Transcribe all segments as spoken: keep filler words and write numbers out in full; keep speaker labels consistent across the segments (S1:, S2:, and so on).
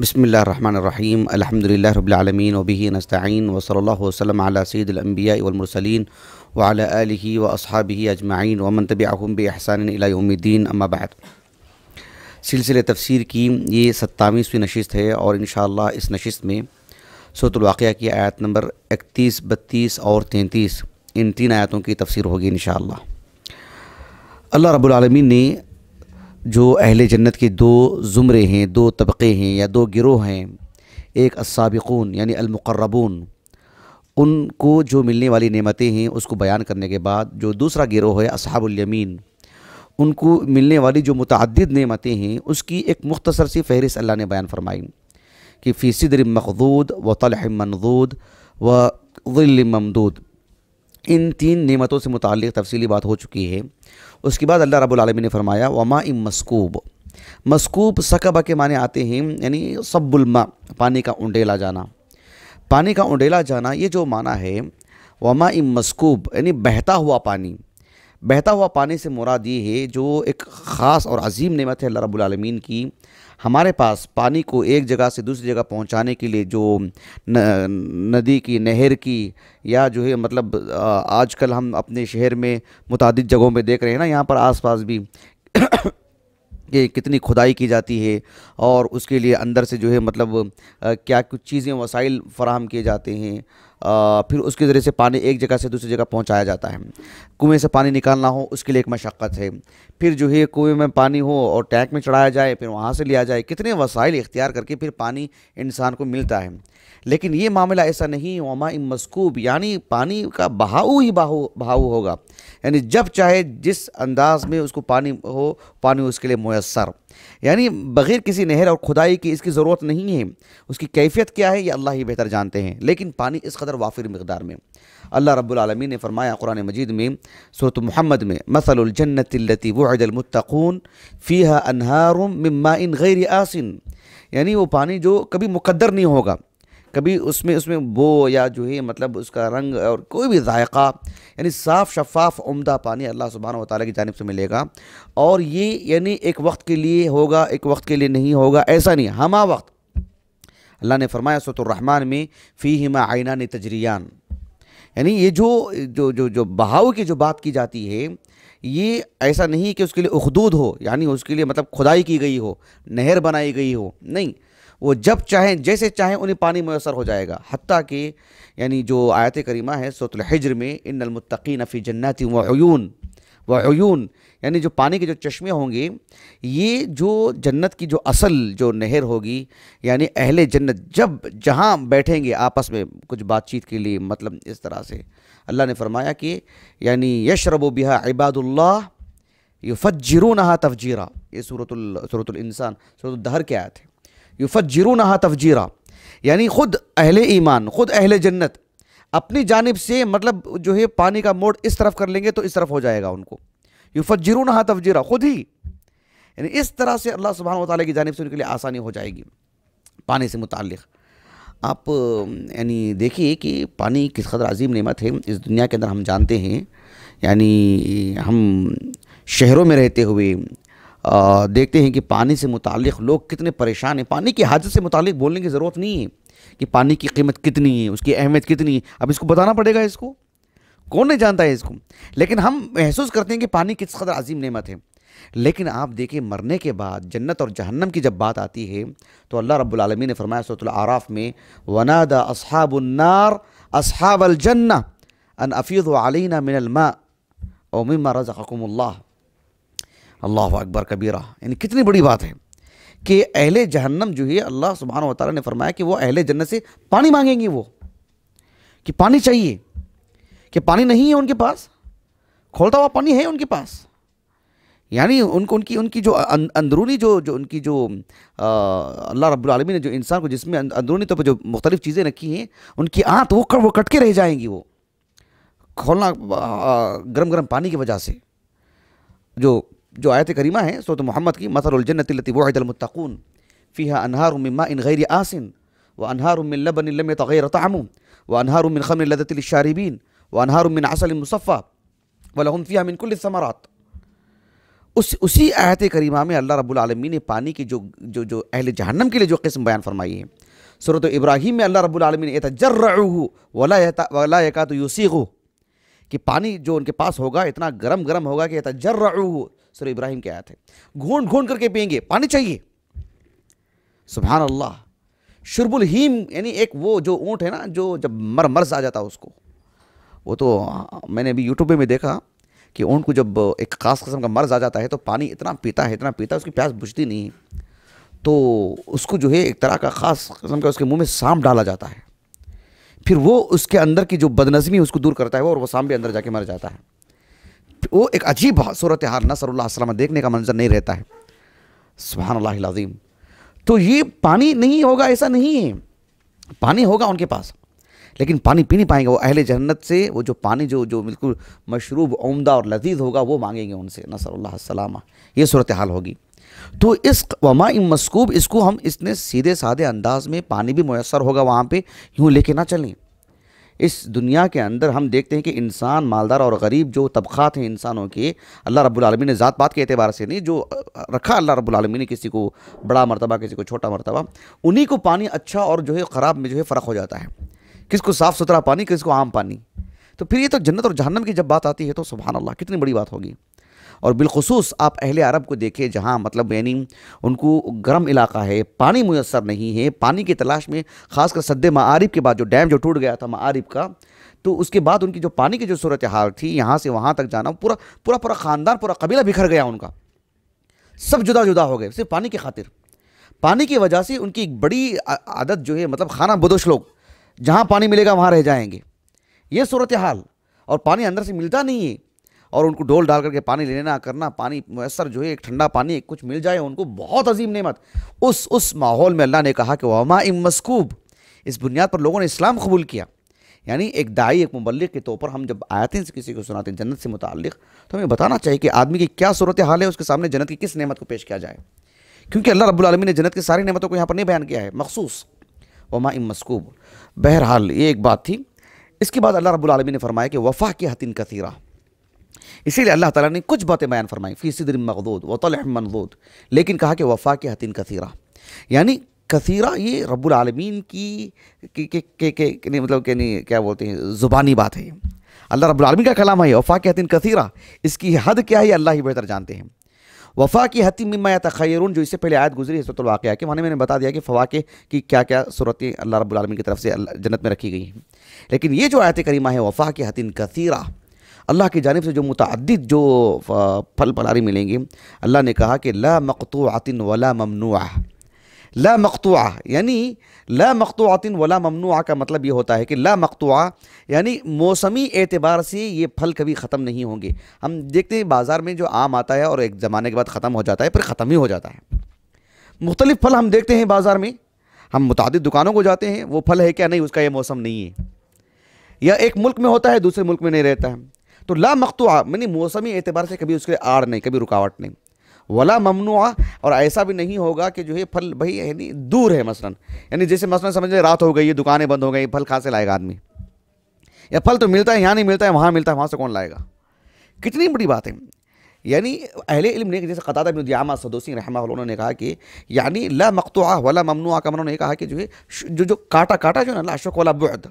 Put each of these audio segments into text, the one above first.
S1: بسم اللہ الرحمن الرحیم الحمد للہ رب العالمین وبہ نستعین وصلی اللہ وسلم علی سید الانبیاء والمرسلین وعلی آلہ واصحابہ اجمعین ومن تبعہم باحسان الی یوم الدین، اما بعد۔ سلسلہ تفسیر کی یہ ستاویسویں نشست ہے اور انشاءاللہ اس نشست میں سورۃ الواقعہ کی آیت نمبر اکتیس، بتیس اور تینتیس، ان تین آیتوں کی تفسیر ہوگی انشاءاللہ۔ اللہ رب العالمین نے جو اہل جنت کے دو زمرے ہیں، دو طبقے ہیں یا دو گروہ ہیں، ایک السابقون یعنی المقربون، ان کو جو ملنے والی نعمتیں ہیں اس کو بیان کرنے کے بعد جو دوسرا گروہ ہے اصحاب الیمین، ان کو ملنے والی جو متعدد نعمتیں ہیں اس کی ایک مختصر سی فہرست اللہ نے بیان فرمائی کہ فی صدر مخضود و طلح منضود و ظل ممدود۔ ان تین نعمتوں سے متعلق تفصیلی بات ہو چکی ہے۔ اس کے بعد اللہ رب العالمین نے فرمایا وماء مسکوب۔ مسکوب سکبہ کے معنی آتے ہیں یعنی صب الماء، پانی کا انڈیلا جانا۔ پانی کا انڈیلا جانا یہ جو معنی ہے وماء مسکوب یعنی بہتا ہوا پانی۔ بہتا ہوا پانی سے مراد یہ ہے جو ایک خاص اور عظیم نعمت ہے اللہ رب العالمین کی۔ ہمارے پاس پانی کو ایک جگہ سے دوسری جگہ پہنچانے کے لیے جو ندی کی، نہر کی یا جو ہے مطلب آج کل ہم اپنے شہر میں متعدد جگہوں پہ دیکھ رہے ہیں نا، یہاں پر آس پاس بھی کہ کتنی کھدائی کی جاتی ہے اور اس کے لیے اندر سے جو ہے مطلب کیا کچھ چیزیں وسائل فراہم کیے جاتے ہیں، پھر اس کے ذریعے سے پانی ایک جگہ سے دوسری جگہ پہنچایا جاتا ہے۔ کنویں سے پانی نکالنا ہو اس کے لیے ایک مشقت ہے، پھر جو ہے کنویں میں پانی ہو اور ٹینک میں چڑھایا جائے، پھر وہاں سے لیا جائے، کتنے وسائل اختیار کر کے پھر پانی انسان کو ملتا ہے۔ لیکن یہ معاملہ ایسا نہیں، وماء مسکوب یعنی پانی کا بہاؤ ہی بہاؤ بہاؤ ہوگا، یعنی جب چاہے جس انداز میں اس کو پانی ہو، پانی اس کے لیے میسر، یعنی بغیر کسی نہر اور کھدائی کی اس کی ضرورت نہیں ہے۔ اس کی کیفیت کیا ہے یہ اللہ ہی بہتر جانتے ہیں، لیکن پانی اس قدر وافر مقدار میں۔ اللہ رب العالمین نے فرمایا قرآن مجید میں سورۃ محمد میں مثل الجنت التي وعد المتقون فيها انہار من ماء غیر آسن، یعنی وہ پانی جو کبھی مقدر نہیں ہوگا، کبھی اس میں اس میں بو یا جو ہے مطلب اس کا رنگ اور کوئی بھی ذائقہ، یعنی صاف شفاف عمدہ پانی اللہ سبحانہ و تعالیٰ کی جانب سے ملے گا۔ اور یہ یعنی ایک وقت کے لیے ہوگا، ایک وقت کے لیے نہیں ہوگا، ایسا نہیں، ہمہ وقت۔ اللہ نے فرمایا سورۃ الرحمن میں فیہما عینان تجریان، یعنی یہ جو جو جو جو بہاؤ کی جو بات کی جاتی ہے یہ ایسا نہیں کہ اس کے لیے اخدود ہو، یعنی اس کے لیے مطلب کھدائی کی گئی ہو، نہر بنائی گئی ہو، نہیں، وہ جب چاہیں جیسے چاہیں انہیں پانی میسر ہو جائے گا۔ حتیٰ کہ یعنی جو آیت کریمہ ہے سورۃ الحجر میں ان المتقین فی جنات وعیون وعیون، یعنی جو پانی کے جو چشمے ہوں گے، یہ جو جنت کی جو اصل جو نہر ہوگی، یعنی اہل جنت جب جہاں بیٹھیں گے آپس میں کچھ بات چیت کے لیے، مطلب اس طرح سے اللہ نے فرمایا کہ یعنی یشرب بہا عباد اللہ یفجرونہا تفجیرا، یہ سورۃ ال سورۃ الانسان سورۃ الدہر کی آیت ہے، یفجرونہا تفجیرا، یعنی خود اہل ایمان، خود اہل جنت اپنی جانب سے مطلب جو ہے پانی کا موڑ اس طرف کر لیں گے تو اس طرف ہو جائے گا ان کو، یفجرونہا تفجیرا، خود ہی یعنی اس طرح سے اللہ سبحانہ و تعالیٰ کی جانب سے ان کے لیے آسانی ہو جائے گی پانی سے متعلق۔ آپ یعنی دیکھیے کہ پانی کس قدر عظیم نعمت ہے اس دنیا کے اندر۔ ہم جانتے ہیں یعنی ہم شہروں میں رہتے ہوئے دیکھتے ہیں کہ پانی سے متعلق لوگ کتنے پریشان ہیں۔ پانی کی حاجت سے متعلق بولنے کی ضرورت نہیں ہے کہ پانی کی قیمت کتنی ہے، اس کی اہمیت کتنی ہے، اب اس کو بتانا پڑے گا، اس کو کون نہیں جانتا ہے اس کو، لیکن ہم محسوس کرتے ہیں کہ پانی کس قدر عظیم نعمت ہے۔ لیکن آپ دیکھیں مرنے کے بعد جنت اور جہنم کی جب بات آتی ہے تو اللہ رب العالمین نے فرمایا سورۃ الاعراف میں وَنَادَى أَصْحَابُ النَّارِ أَصْحَابَ الْجَنَّةِ أَنْ أَفِيضُوا عَلَيْنَا مِنَ الْمَاءِ أَوْ مِمَّا رَزَقَكُمُ اللَّهُ۔ اللہ اکبر کبیرہ، یعنی کتنی بڑی بات ہے کہ اہل جہنم جو ہے اللہ سبحانہ و تعالیٰ نے فرمایا کہ وہ اہل جنت سے پانی مانگیں گی، وہ کہ پانی چاہیے، کہ پانی نہیں ہے ان کے پاس، کھولتا ہوا پانی ہے ان کے پاس، یعنی ان کو ان کی ان کی جو اندرونی جو جو ان کی جو اللہ رب العالمین نے جو انسان کو جس میں اندرونی طور پر جو مختلف چیزیں رکھی ہیں، ان کی آنت وہ وہ کٹ کے رہ جائیں گی، وہ کھولنا گرم گرم پانی کی وجہ سے۔ جو جو آیت کریمہ ہے سورۃ محمد کی مثل الجنت التی وعد المتقون فیہا انہار من ماء غیر آسن وانہار من لبن لم یتغیر طعمہ وانہار من خمر لذۃ للشاربین وانہار من عسل مصفى ولہم فیہا من کل الثمرات۔ اس اسی آیت کریمہ میں اللہ رب العالمین نے پانی کی جو جو جو اہل جہنم کے لیے جو قسم بیان فرمائی ہے، سورۃ ابراہیم میں اللہ رب العالمین نے یتجرعہ ولا ولا یکاد یسیغہ، کہ پانی جو ان کے پاس ہوگا اتنا گرم گرم ہوگا کہ یتجرعہ، سورہ ابراہیم کی آیت ہے، گھونٹ گھونٹ کر کے پئیں گے، پانی چاہیے۔ سبحان اللہ۔ شرب الہیم یعنی ایک وہ جو اونٹ ہے نا جو جب مر مرض آ جاتا ہے اس کو، وہ تو میں نے ابھی یوٹیوب میں دیکھا کہ اونٹ کو جب ایک خاص قسم کا مرض آ جاتا ہے تو پانی اتنا پیتا ہے اتنا پیتا ہے اس کی پیاس بجھتی نہیں ہے، تو اس کو جو ہے ایک طرح کا خاص قسم کا اس کے منہ میں سانپ ڈالا جاتا ہے، پھر وہ اس کے اندر کی جو بدنظمی اس کو دور کرتا ہے وہ، اور وہ سانپ بھی اندر جا کے مر جاتا ہے۔ وہ ایک عجیب صورتحال، نسأل اللہ السلامہ، دیکھنے کا منظر نہیں رہتا ہے۔ سبحان اللہ العظیم۔ تو یہ پانی نہیں ہوگا ایسا نہیں ہے، پانی ہوگا ان کے پاس، لیکن پانی پی نہیں پائیں گے وہ۔ اہل جنت سے وہ جو پانی جو جو بالکل مشروب عمدہ اور لذیذ ہوگا وہ مانگیں گے ان سے، نسأل اللہ السلامہ، یہ صورتحال ہوگی۔ تو اس وماء مسکوب، اس کو ہم اس نے سیدھے سادھے انداز میں پانی بھی میسر ہوگا وہاں پہ، یوں لے کے نہ چلیں۔ اس دنیا کے اندر ہم دیکھتے ہیں کہ انسان، مالدار اور غریب جو طبقات ہیں انسانوں کے، اللہ رب العالمین نے ذات پات کے اعتبار سے نہیں، جو رکھا اللہ رب العالمین نے، کسی کو بڑا مرتبہ کسی کو چھوٹا مرتبہ، انہی کو پانی اچھا اور جو ہے خراب میں جو ہے فرق ہو جاتا ہے، کس کو صاف ستھرا پانی، کس کو عام پانی۔ تو پھر یہ تو جنت اور جہنم کی جب بات آتی ہے تو سبحان اللہ کتنی بڑی بات ہوگی۔ اور بالخصوص آپ اہل عرب کو دیکھیں جہاں مطلب یعنی ان کو گرم علاقہ ہے، پانی میسر نہیں ہے، پانی کی تلاش میں، خاص کر سد معارب کے بعد جو ڈیم جو ٹوٹ گیا تھا معارب کا، تو اس کے بعد ان کی جو پانی کی جو صورتحال تھی، یہاں سے وہاں تک جانا، پورا پورا پورا خاندان، پورا قبیلہ بکھر گیا ان کا، سب جدا جدا ہو گئے صرف پانی کی خاطر۔ پانی کی وجہ سے ان کی ایک بڑی عادت جو ہے مطلب خانہ بدوش لوگ، جہاں پانی ملے گا وہاں رہ جائیں گے، یہ صورتحال۔ اور پانی اندر سے ملتا نہیں ہے، اور ان کو ڈول ڈال کر کے پانی لینا کرنا، پانی میسر جو ہے ایک ٹھنڈا پانی ایک کچھ مل جائے ان کو، بہت عظیم نعمت۔ اس اس ماحول میں اللہ نے کہا کہ وماء مسکوب، اس بنیاد پر لوگوں نے اسلام قبول کیا۔ یعنی ایک داعی، ایک مبلغ کے طور پر ہم جب آیتیں سے کسی کو سناتے ہیں جنت سے متعلق، تو ہمیں بتانا چاہیے کہ آدمی کی کیا صورتحال ہے، اس کے سامنے جنت کی کس نعمت کو پیش کیا جائے، کیونکہ اللہ رب العالمین نے جنت کی ساری نعمتوں کو یہاں پر نہیں بیان کیا ہے، مخصوص وماء مسکوب۔ بہرحال یہ ایک بات تھی۔ اس کے بعد اللہ رب العالمین نے فرمایا کہ وفاکہۃ کثیرہ، اسی لیے اللہ تعالیٰ نے کچھ باتیں بیان فرمائیں، فی سدر مخضود وطلح منضود، لیکن کہا کہ وفاکہۃ کثیرہ، یعنی کثیرہ یہ رب العالمین کی مطلب کہ کیا بولتے ہیں زبانی بات ہے، اللہ رب العالمین کا کلام ہے وفاکہۃ کثیرہ، اس کی حد کیا ہے اللہ ہی بہتر جانتے ہیں۔ وفاکہۃ مما یتخیرون، جو اس سے پہلے آیت گزری ہے سورۃ الواقعہ کے، وہاں میں نے بتا دیا کہ فواکہ کی کیا کیا صورتیں اللہ رب العالمین کی طرف سے جنت میں رکھی گئی ہیں، لیکن یہ جو آیت کریمہ ہے وفاکہۃ کثیرہ، اللہ کی جانب سے جو متعدد جو پھل پھلاری ملیں گے، اللہ نے کہا کہ لا مقطوعۃ ولا ممنوعہ۔ لا مقطوعہ یعنی لا مقطوعۃ ولا ممنوعہ کا مطلب یہ ہوتا ہے کہ لا مقطوعہ یعنی موسمی اعتبار سے یہ پھل کبھی ختم نہیں ہوں گے۔ ہم دیکھتے ہیں بازار میں جو آم آتا ہے اور ایک زمانے کے بعد ختم ہو جاتا ہے، پھر ختم ہی ہو جاتا ہے۔ مختلف پھل ہم دیکھتے ہیں بازار میں، ہم متعدد دکانوں کو جاتے ہیں، وہ پھل ہے کیا نہیں، اس کا یہ موسم نہیں ہے، یا ایک ملک میں ہوتا ہے دوسرے ملک میں نہیں رہتا ہے۔ تو لا مقطوعہ یعنی موسمی اعتبار سے کبھی اس کے آڑ نہیں، کبھی رکاوٹ نہیں، ولا ممنوعہ، اور ایسا بھی نہیں ہوگا کہ جو ہے پھل بھائی یعنی دور ہے، مثلا یعنی جیسے مثلا سمجھ لیں رات ہو گئی ہے، دکانیں بند ہو گئی، پھل کہاں سے لائے گا آدمی، یا پھل تو ملتا ہے یہاں نہیں ملتا ہے وہاں ملتا ہے، وہاں سے کون لائے گا، کتنی بڑی بات ہے۔ یعنی اہل علم نے جیسے قتادہ بن دعامہ السدوسی رحمہ اللہ انہوں نے کہا کہ یعنی لا مقطوعہ ولا ممنوعہ کا انہوں نے کہا کہ جو ہے جو جو کاٹا کاٹا جو ہے نا لا شک ولا بعد،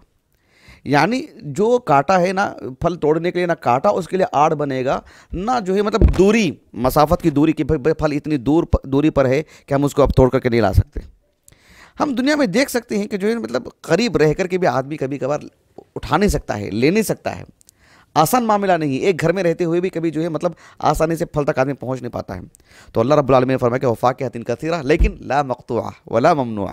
S1: یعنی جو کاٹا ہے نا پھل توڑنے کے لیے نہ کاٹا اس کے لیے آڑ بنے گا، نہ جو ہے مطلب دوری، مسافت کی دوری، کہ پھل اتنی دور دوری پر ہے کہ ہم اس کو اب توڑ کر کے نہیں لا سکتے۔ ہم دنیا میں دیکھ سکتے ہیں کہ جو ہے مطلب قریب رہ کر کے بھی آدمی کبھی کبھار اٹھا نہیں سکتا ہے، لے نہیں سکتا ہے، آسان معاملہ نہیں، ایک گھر میں رہتے ہوئے بھی کبھی جو ہے مطلب آسانی سے پھل تک آدمی پہنچ نہیں پاتا ہے۔ تو اللہ رب العالمین نے فرمایا کہ وفاکہۃ کثیرہ لیکن لا مقطوعہ ولا ممنوعہ۔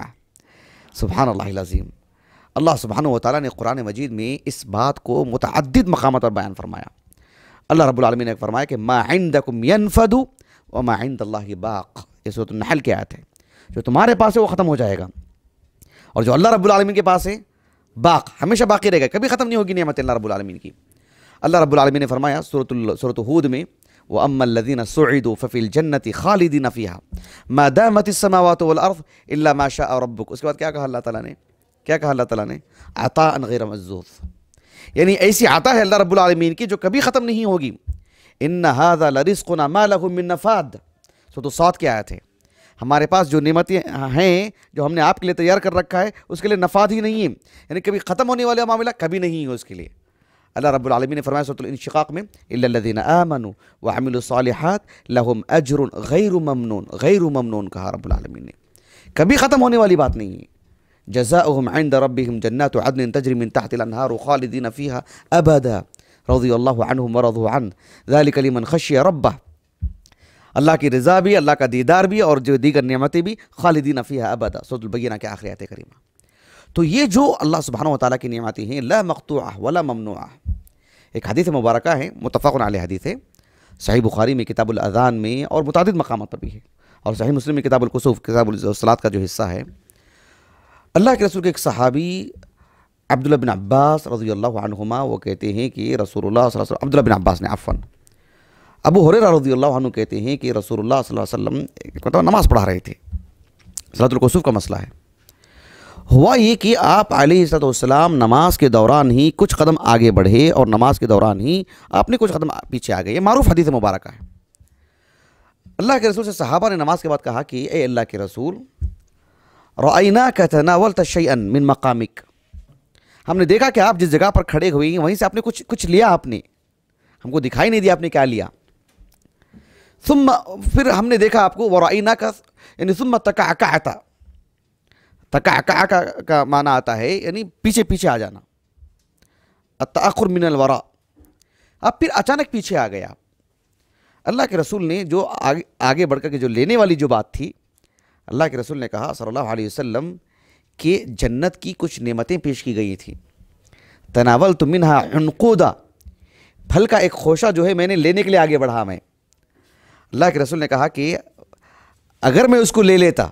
S1: سبحان اللہ العظیم۔ اللہ سبحانہ و تعالیٰ نے قرآن مجید میں اس بات کو متعدد مقامات پر بیان فرمایا۔ اللہ رب العالمین نے فرمایا کہ ما عندکم ینفد وما عند اللہ باق، یہ سورۃ النحل کی آیت ہے، جو تمہارے پاس ہے وہ ختم ہو جائے گا، اور جو اللہ رب العالمین کے پاس ہے باق، ہمیشہ باقی رہے گا، کبھی ختم نہیں ہوگی نعمت اللہ رب العالمین کی۔ اللہ رب العالمین نے فرمایا سورۃ سورۃ ہود میں وَأَمَّا الَّذِينَ سُعِدُوا فَفِي الْجَنَّةِ خَالِدِينَ فِيهَا مَا دَامَتِ السَّمَاوَاتُ وَالْأَرْضُ إِلَّا مَا شَاءَ رَبُّكَ۔ اس کے بعد کیا کہا اللہ تعالیٰ نے، کیا کہا اللہ تعالیٰ نے، عطاء غیر مجذوذ، یعنی ایسی عطا ہے اللہ رب العالمین کی جو کبھی ختم نہیں ہوگی، ان ھذا لرزقنا ما له من نفاد. سورۃ الصاد کی آیت ہے. ہمارے پاس جو نعمتیں ہیں جو ہم نے آپ کے لیے تیار کر رکھا ہے اس کے لیے نفاد ہی نہیں ہے، یعنی کبھی ختم ہونے والا معاملہ کبھی نہیں ہے اس کے لیے. اللہ رب العالمین نے فرمایا سورۃ الانشقاق میں الا الذین آمنوا وعملوا الصالحات لهم اجر غیر ممنون. غیر ممنون کہا رب العالمین نے، کبھی ختم ہونے والی بات نہیں ہے. جزاؤہم عند ربہم جنات عدن تجری من تحت الانہار خالدین فیہا ابدا رضی اللہ عنہم ورضوا عنہ ذلک لمن خشی ربہ. اللہ کی رضا بھی، اللہ کا دیدار بھی، اور جو دیگر نعمتیں بھی، خالدین فیہا ابدا. سورۃ البینہ کے آخری آیت کریمہ. تو یہ جو اللہ سبحانہ وتعالیٰ کی نعمتیں ہیں لا مقطوعہ ولا ممنوعہ. ایک حدیث مبارکہ ہے، متفق علیہ حدیث ہے، صحیح بخاری میں کتاب الاذان میں اور متعدد مقامات پر بھی ہے، اور صحیح مسلم میں کتاب الکسوف، کتاب الصلاۃ کا جو حصہ ہے. اللہ کے رسول کے ایک صحابی عبداللہ بن عباس رضی اللہ عنہما وہ کہتے ہیں کہ رسول اللہ صلی اللہ علیہ وسلم، عبداللہ بن عباس نے عفواً ابو ہریرہ رضی اللہ عنہ کہتے ہیں کہ رسول اللہ صلی اللہ علیہ وسلم ایک مرتبہ نماز پڑھا رہے تھے. صلاۃ الکسوف کا مسئلہ ہے. ہوا یہ کہ آپ علیہ الصلوۃ والسلام نماز کے دوران ہی کچھ قدم آگے بڑھے اور نماز کے دوران ہی آپ نے کچھ قدم پیچھے آ گئے. یہ معروف حدیث مبارکہ ہے. اللہ کے رسول سے صحابہ نے نماز کے بعد کہا کہ اے اللہ کے رسول رأیناک تناولت شیئا من مقامک، ہم نے دیکھا کہ آپ جس جگہ پر کھڑے ہوئے ہیں وہیں سے آپ نے کچھ کچھ لیا، آپ نے ہم کو دکھائی نہیں دیا آپ نے کیا لیا. ثم پھر ہم نے دیکھا آپ کو ورأیناک یعنی ثم تکعکعت، تکعکع کا معنی آتا ہے یعنی پیچھے پیچھے آ جانا، التأخر من الوراء، اب پھر اچانک پیچھے آ گیا. اللہ کے رسول نے جو آگے آگے بڑھ کر کے جو لینے والی جو بات تھی، اللہ کے رسول نے کہا صلی اللہ علیہ وسلم کہ جنت کی کچھ نعمتیں پیش کی گئی تھیں. تناولت منہا عنقودا، پھل کا ایک خوشہ جو ہے میں نے لینے کے لیے آگے بڑھا. میں اللہ کے رسول نے کہا کہ اگر میں اس کو لے لیتا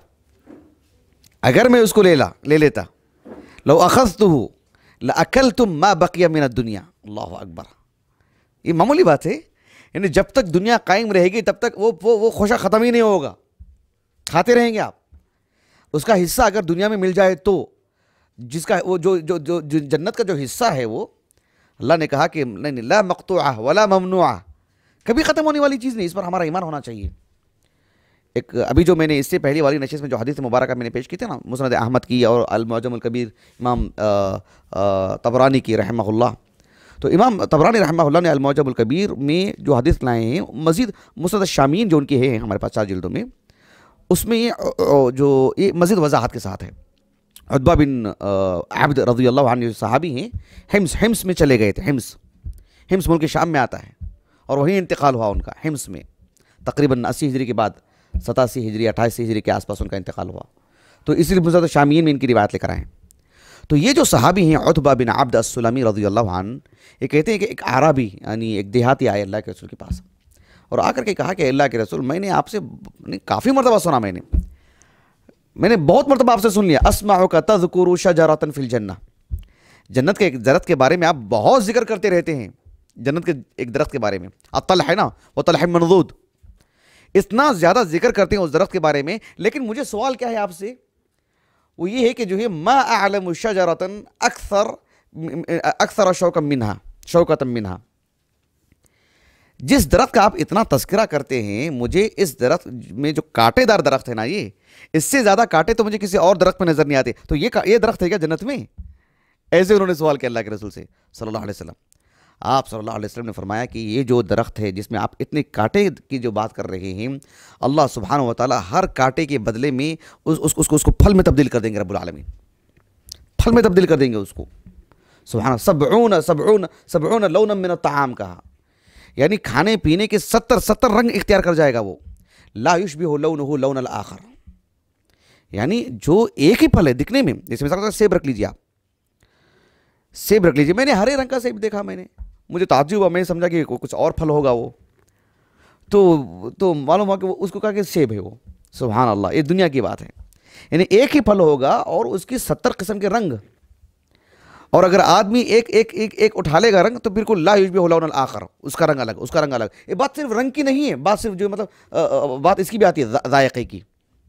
S1: اگر میں اس کو لے لا لے لیتا لو اخذتہ لاکلتم ما بقی من الدنیا. اللہ اکبر. یہ معمولی بات ہے، یعنی جب تک دنیا قائم رہے گی تب تک وہ وہ وہ خوشہ ختم ہی نہیں ہوگا، کھاتے رہیں گے آپ. اس کا حصہ اگر دنیا میں مل جائے تو جس کا وہ جو جو جو جنت کا جو حصہ ہے وہ اللہ نے کہا کہ نہیں لا مقطوعہ ولا ممنوعہ، کبھی ختم ہونے والی چیز نہیں. اس پر ہمارا ایمان ہونا چاہیے. ایک ابھی جو میں نے اس سے پہلی والی نشست میں جو حدیث مبارکہ میں نے پیش کی تھی نا، مسند احمد کی اور المعجم الکبیر امام طبرانی کی رحمہ اللہ، تو امام طبرانی رحمہ اللہ نے المعجم الکبیر میں جو حدیث لائے ہیں، مزید مسند الشامین جو ان کے ہیں ہمارے پاس چار جلدوں میں، اس میں یہ جو یہ مزید وضاحت کے ساتھ ہے. عتبہ بن عبد رضی اللہ عنہ صحابی ہیں، حمص حمص میں چلے گئے تھے. حمص حمص ملک شام میں آتا ہے اور وہیں انتقال ہوا ان کا. حمص میں تقریباً اسی ہجری کے بعد ستاسی ہجری اٹھائیس ہجری کے آس پاس ان کا انتقال ہوا. تو اس لیے مسند الشامیین میں ان کی روایت لے کر آئے. تو یہ جو صحابی ہیں عتبہ بن عبد السلمی رضی اللہ عنہ، یہ کہتے ہیں کہ ایک عربی یعنی ایک دیہاتی آئے اللہ کے رسول کے پاس اور آ کر کے کہا کہ اللہ کے رسول میں نے آپ سے کافی مرتبہ سنا، میں نے میں نے بہت مرتبہ آپ سے سن لیا، اسمعک تذکر شجرۃ فی الجنہ، جنت کے ایک درخت کے بارے میں آپ بہت ذکر کرتے رہتے ہیں، جنت کے ایک درخت کے بارے میں، الطلح ہے نا، وہ طلح منضود، اتنا زیادہ ذکر کرتے ہیں اس درخت کے بارے میں. لیکن مجھے سوال کیا ہے آپ سے، وہ یہ ہے کہ جو ہے ما اعلم شجرۃ اکثر اکثر شوکا منہا شوکۃ منہا، جس درخت کا آپ اتنا تذکرہ کرتے ہیں، مجھے اس درخت میں جو کانٹے دار درخت ہے نا، یہ اس سے زیادہ کانٹے تو مجھے کسی اور درخت میں نظر نہیں آتے. تو یہ یہ درخت ہے کیا جنت میں؟ ایسے انہوں نے سوال کیا اللہ کے رسول سے صلی اللہ علیہ وسلم. آپ صلی اللہ علیہ وسلم نے فرمایا کہ یہ جو درخت ہے جس میں آپ اتنے کانٹے کی جو بات کر رہے ہیں، اللہ سبحانہ و تعالیٰ ہر کانٹے کے بدلے میں اس اس اس کو اس کو پھل میں تبدیل کر دیں گے. رب العالمین پھل میں تبدیل کر دیں گے اس کو. سبحان سبعون سبعون سبعون لونا من الطعام کہا، یعنی کھانے پینے کے ستر ستر رنگ اختیار کر جائے گا وہ. لا یشبہ لونہ لون الآخر، یعنی جو ایک ہی پھل ہے دکھنے میں، جیسے مثال سیب رکھ لیجیے، آپ سیب رکھ لیجیے، میں نے ہرے رنگ کا سیب دیکھا، میں نے مجھے تعجب ہوا، میں نے سمجھا کہ کچھ اور پھل ہوگا وہ، تو تو معلوم ہوا کہ وہ اس کو کہا کہ سیب ہے وہ. سبحان اللہ، یہ دنیا کی بات ہے. یعنی ایک ہی پھل ہوگا اور اس کی ستر قسم کے رنگ، اور اگر آدمی ایک ایک ایک ایک اٹھا لے گا رنگ تو بالکل لا یشبہ لون الآخر، اس کا رنگ الگ، اس کا رنگ الگ. یہ بات صرف رنگ کی نہیں ہے، بات صرف جو مطلب بات اس کی بھی آتی ہے ذائقے کی.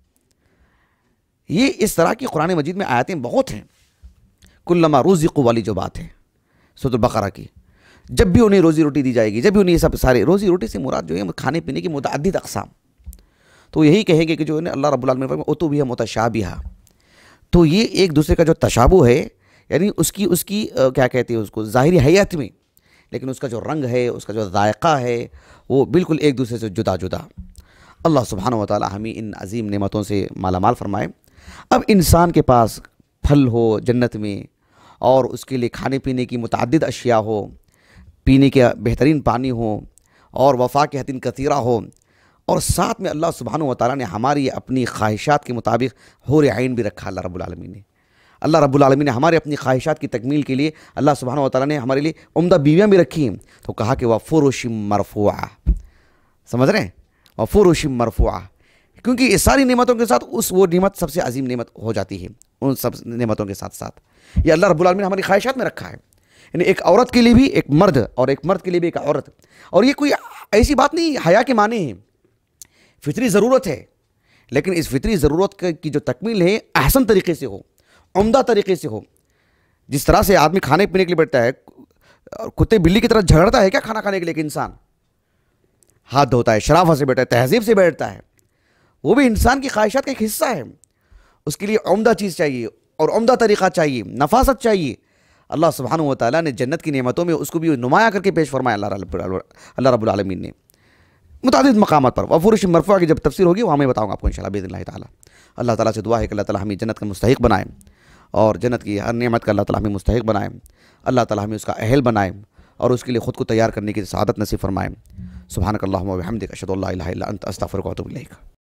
S1: یہ اس طرح کی قرآن مجید میں آیتیں بہت ہیں. کلما رزقوا والی جو بات ہے سورۃ البقرہ کی، جب بھی انہیں روزی روٹی دی جائے گی، جب بھی انہیں یہ سب سارے روزی روٹی سے مراد جو ہے کھانے پینے کی متعدد اقسام، تو یہی کہیں گے کہ جو ہے اللہ رب العالمین فرماتے ہیں اتوبیہ متشابہہ، تو یہ ایک دوسرے کا جو تشابہ ہے، یعنی اس کی اس کی کیا کہتے ہیں اس کو ظاہری حیات میں، لیکن اس کا جو رنگ ہے، اس کا جو ذائقہ ہے، وہ بالکل ایک دوسرے سے جدا جدا۔ اللہ سبحانہ و تعالی ہمیں ان عظیم نعمتوں سے مالا مال فرمائے۔ اب انسان کے پاس پھل ہو جنت میں، اور اس کے لیے کھانے پینے کی متعدد اشیاء ہو، پینے کے بہترین پانی ہو، اور وفاقہۃ کثیرہ ہو، اور ساتھ میں اللہ سبحانہ و تعالیٰ نے ہماری اپنی خواہشات کے مطابق حور عین بھی رکھا اللہ رب العالمین نے۔ اللہ رب العالمین نے ہمارے اپنی خواہشات کی تکمیل کے لیے اللہ سبحانہ و تعالیٰ نے ہمارے لیے عمدہ بیویاں بھی رکھی ہیں، تو کہا کہ وَفُرُشٍ مَرْفُوعَةٍ، سمجھ رہے ہیں؟ وَفُرُشٍ مَرْفُوعَةٍ، کیونکہ اس ساری نعمتوں کے ساتھ اس وہ نعمت سب سے عظیم نعمت ہو جاتی ہے، ان سب نعمتوں کے ساتھ ساتھ یہ اللہ رب العالمین نے ہماری خواہشات میں رکھا ہے۔ یعنی ایک عورت کے لیے بھی ایک مرد، اور ایک مرد کے لیے بھی ایک عورت، اور یہ کوئی ایسی بات نہیں حیا کے معنی ہے، فطری ضرورت ہے، لیکن اس فطری ضرورت کی جو تکمیل ہے احسن طریقے سے ہو، عمدہ طریقے سے ہو۔ جس طرح سے آدمی کھانے پینے کے لیے بیٹھتا ہے، کتے بلی کی طرح جھگڑتا ہے کیا کھانا کھانے کے لیے؟ کہ انسان ہاتھ دھوتا ہے، شرافت سے بیٹھتا ہے، تہذیب سے بیٹھتا ہے، وہ بھی انسان کی خواہشات کا ایک حصہ ہے۔ اس کے لیے عمدہ چیز چاہیے، اور عمدہ طریقہ چاہیے، نفاست چاہیے۔ اللہ سبحانہ و تعالیٰ نے جنت کی نعمتوں میں اس کو بھی نمایاں کر کے پیش فرمایا اللہ رب العالمین نے متعدد مقامات پر۔ وفرش مرفوعہ کی جب تفسیر ہوگی وہ ہمیں بتاؤں گا آپ کو انشاءاللہ باذن اللہ تعالیٰ۔ اللہ تعالیٰ سے دعا ہے کہ اللہ تعالیٰ ہمیں جنت کا مستحق بنائے، اور جنت کی ہر نعمت کا اللہ تعالیٰ ہمیں مستحق بنائے، اللہ تعالیٰ ہمیں اس کا اہل بنائے، اور اس کے لیے خود کو تیار کرنے کی سعادت نصیب فرمائے۔ سبحانک اللہم و بحمدک، اشہد ان لا الہ الا انت، استغفرک و اتوب الیک۔